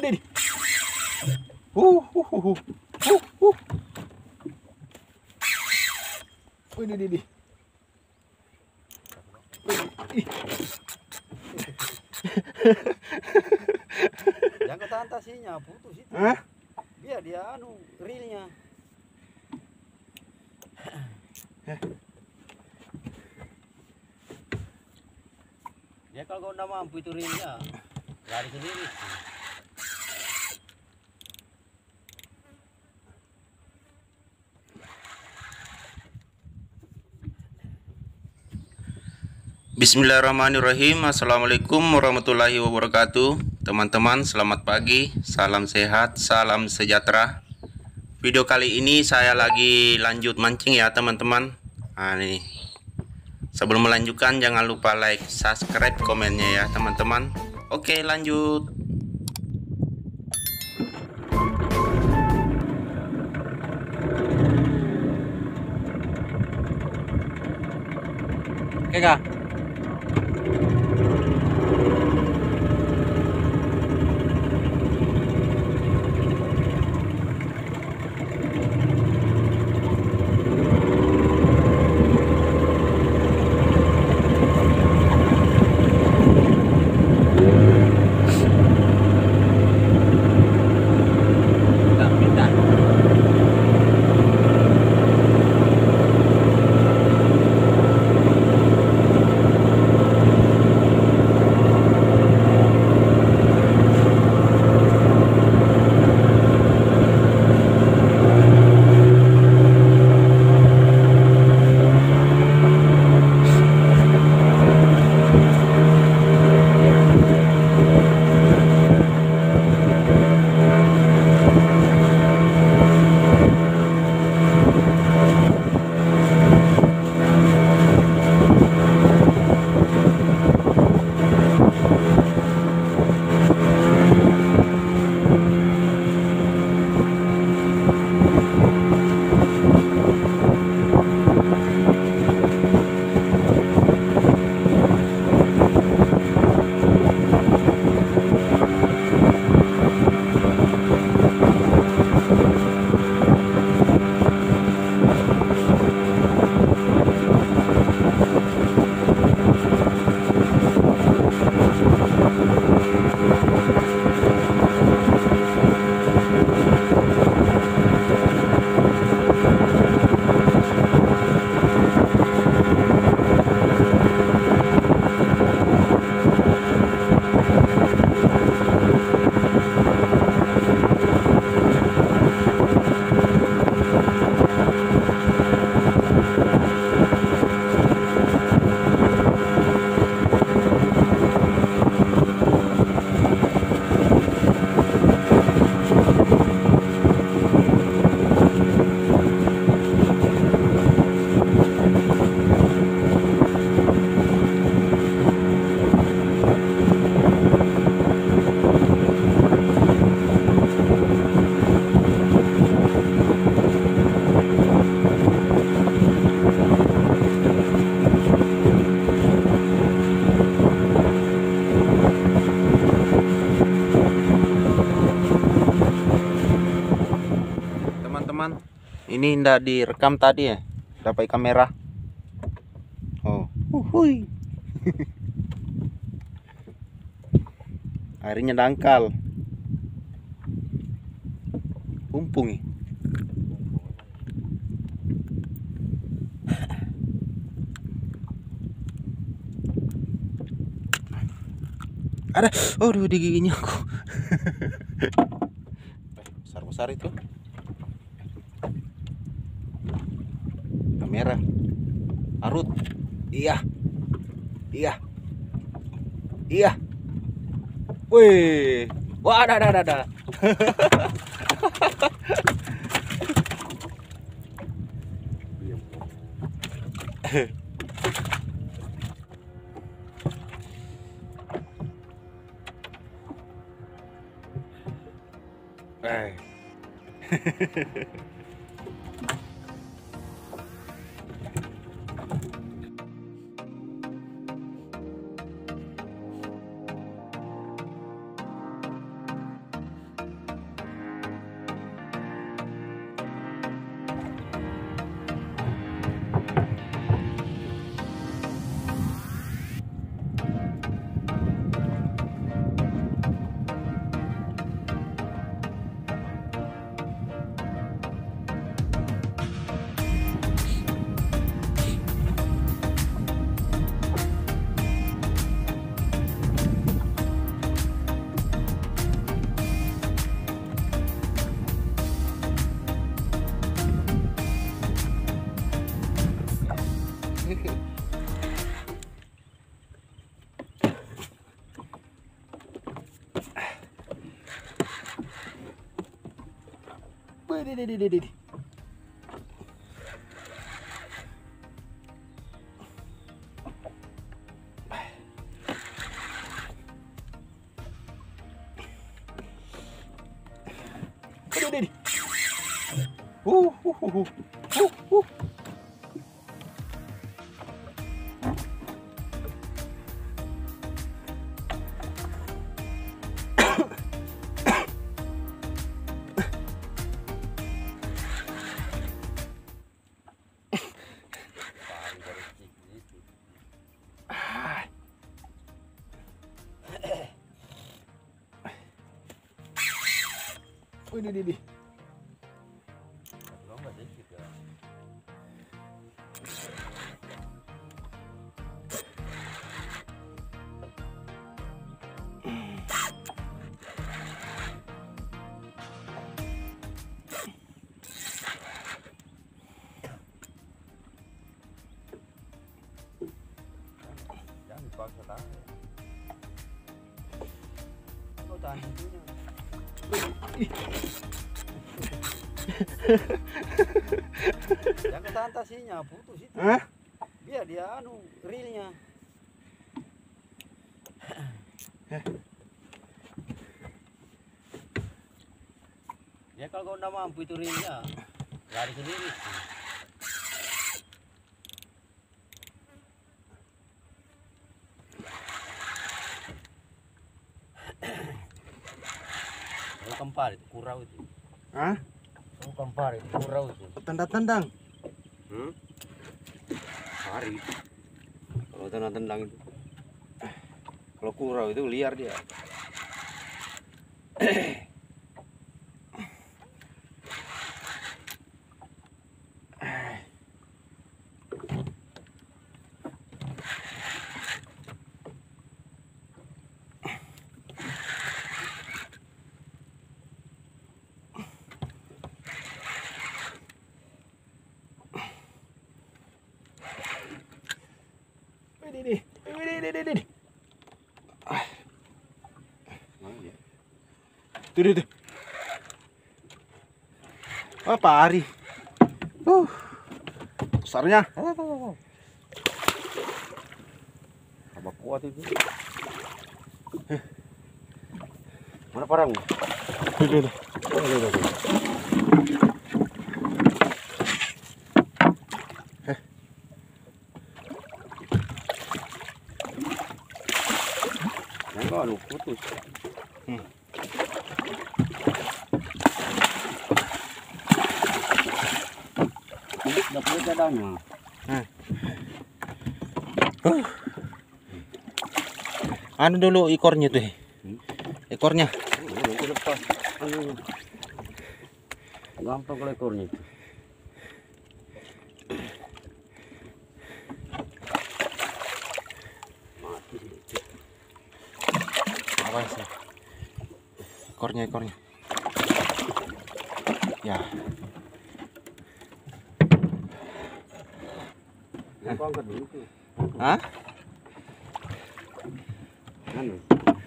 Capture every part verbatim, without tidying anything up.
Wih, uh, uh, uh, uh, uh, uh. Wih, di, di, di. Jangan ketahan tasinya, putus itu. Hah? Biar dia anu reelnya. Ya kalau kau nggak mampu itu reelnya, lari sendiri. Bismillahirrahmanirrahim. Assalamualaikum warahmatullahi wabarakatuh. Teman-teman, selamat pagi, salam sehat, salam sejahtera. Video kali ini saya lagi lanjut mancing ya teman-teman. Nah ini, sebelum melanjutkan jangan lupa like, subscribe, komennya ya teman-teman. Oke, lanjut. Oke kak. Ini ndak direkam tadi ya, dapat kamera. Oh, uhui. Airnya dangkal. Pumpung nih. Ada, aduh digiginya aku. Besar-besar itu. Kamera. Arut. Iya. Iya. Iya. Wih. Wah, ada ada ada. ada. Eh. Wih, di, di, di, di, di. Aduh, di, di. Uh, uh, uh, uh, uh, uh. Wih, di, di, di. Lomba dikit ya. Jangan dipaksa tahan. Kau tahan itunya. Jangan tahan tasinya, putus itu. Hah? Biar dia anu reelnya. Ya kalau kau nggak mampu itu reelnya, lari sendiri. Ikan pari itu kurau itu. Hah? Ikan pari itu kurau itu. Tendang-tendang. Hmm? Pari. Kalau tendang-tendang itu. Kalau kurau itu liar dia. Wih, di, di. Wih, di, di, di, di. Ah. Tuh, tuh, tuh. Oh, pari. Uh. Besarnya. Apa kuat itu? Mana parang? Tuh, tuh, tuh. Oh, tuh, tuh, tuh. Enggak, lu putus. Hmm. Udah punya cadangnya. Uh. Anu dulu ekornya tuh. Hmm? Ekornya. Oh, nanti lepas. Anu. Gampang kalau ekornya itu. Awas ya. Ekornya, ekornya. Ya. Aku angkat dulu tuh. Hah? Anu.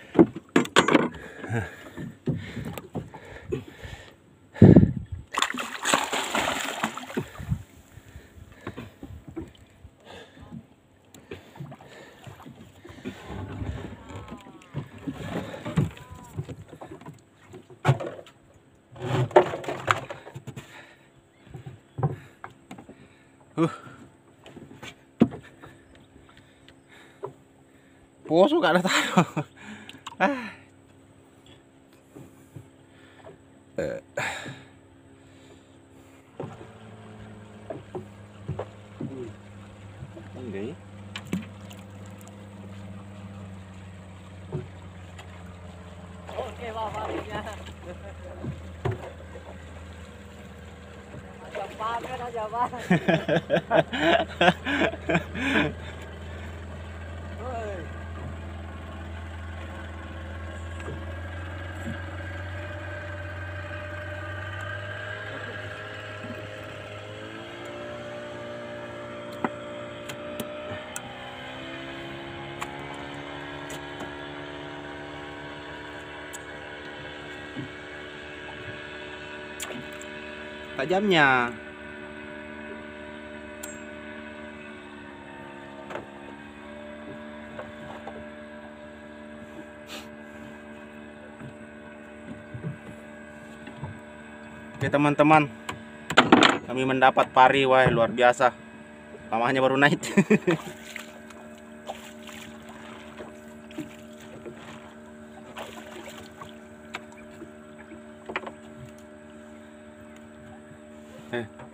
Uh. Poso gak ada taruh. Ah. Eh. Ini. Oke, bawahnya. Macam pamer aja, Bang. Woi. tajamnya. Oke teman-teman, kami mendapat pari, wah luar biasa. Lamanya baru naik. Eh.